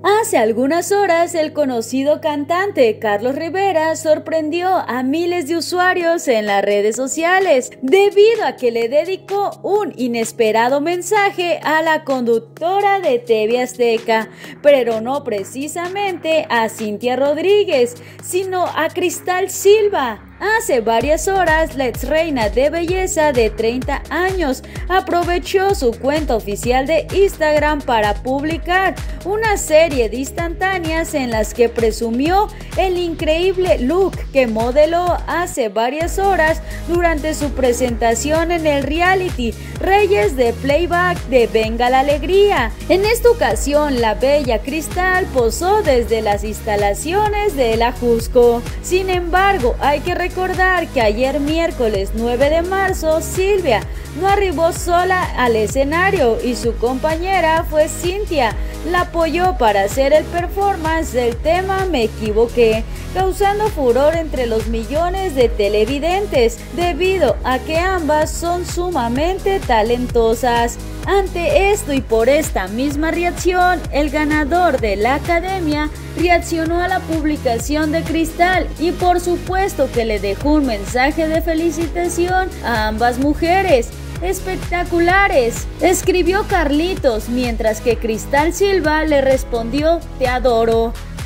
Hace algunas horas, el conocido cantante Carlos Rivera sorprendió a miles de usuarios en las redes sociales debido a que le dedicó un inesperado mensaje a la conductora de TV Azteca, pero no precisamente a Cintia Rodríguez, sino a Cristal Silva. Hace varias horas, la ex reina de belleza de 30 años aprovechó su cuenta oficial de Instagram para publicar una serie de instantáneas en las que presumió el increíble look que modeló hace varias horas durante su presentación en el reality Reyes de Playback de Venga la Alegría. En esta ocasión, la bella Cristal posó desde las instalaciones de la Jusco. Sin embargo, hay que recordar que ayer miércoles 9 de marzo, Silvia no arribó sola al escenario y su compañera fue Cintia. La apoyó para hacer el performance del tema Me Equivoqué, causando furor entre los millones de televidentes debido a que ambas son sumamente talentosas. Ante esto y por esta misma reacción, el ganador de la academia reaccionó a la publicación de Cristal y por supuesto que le dejó un mensaje de felicitación a ambas mujeres. Espectaculares, escribió Carlitos, mientras que Cristal Silva le respondió: te adoro.